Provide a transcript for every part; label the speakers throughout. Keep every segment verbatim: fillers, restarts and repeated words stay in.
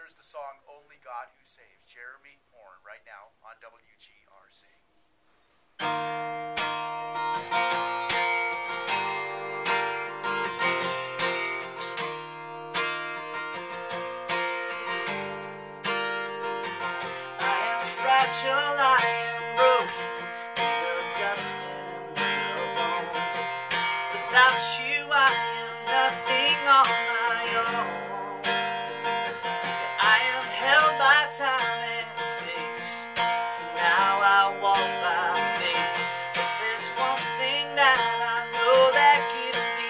Speaker 1: here's the song Only God Who Saves, Jeremy Horn, right now on W G R C.
Speaker 2: I am fragile, I am broken, in the dust and the bone. Without you I am nothing on my own. I am held by time and space. For now I walk by faith. But there's one thing that I know that gives me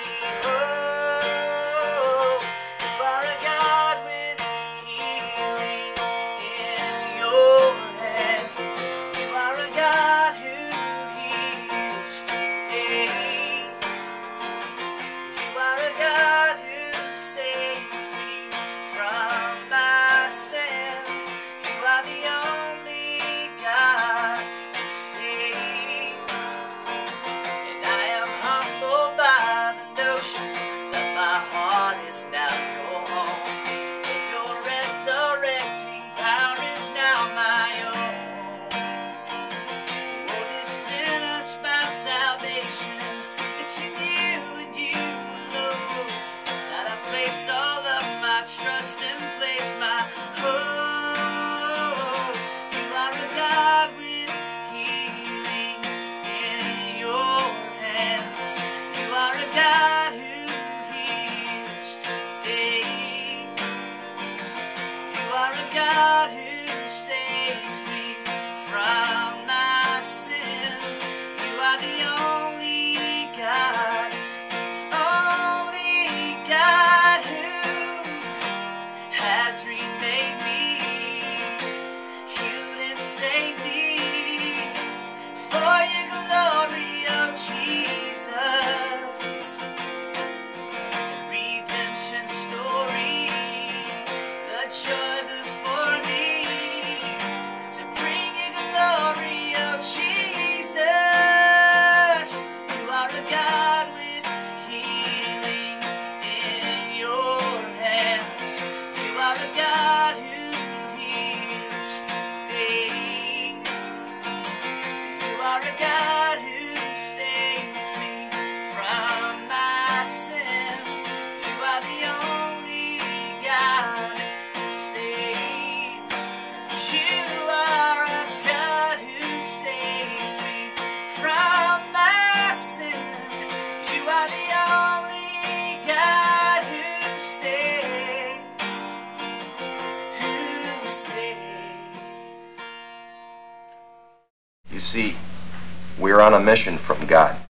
Speaker 2: hope. You are a God with healing in your hands. You are a God who heals today. You are a God who saves me from my sin. You are the only God who saves. And I am humbled by the notion that my heart is now your home. And your resurrecting power is now my own. Oh, this sinners found salvation. It's in you and you alone that I place all of my trust and place my hope. You are a God with healing in your hands. You are a God who heals today. You are a God who saves me from my sin. You are the only God, only God who has remade me, healed and saved me for your glory, oh Jesus. Redemption story, the joy before me, to bring you glory, oh Jesus. You are a God with healing in your hands. You are a God who heals today. You are a God who saves me from my sin. You are the only God who saves. You are a God who saves me from my sin. You are the only God who saves, who saves.
Speaker 3: You see, we're on a mission from God.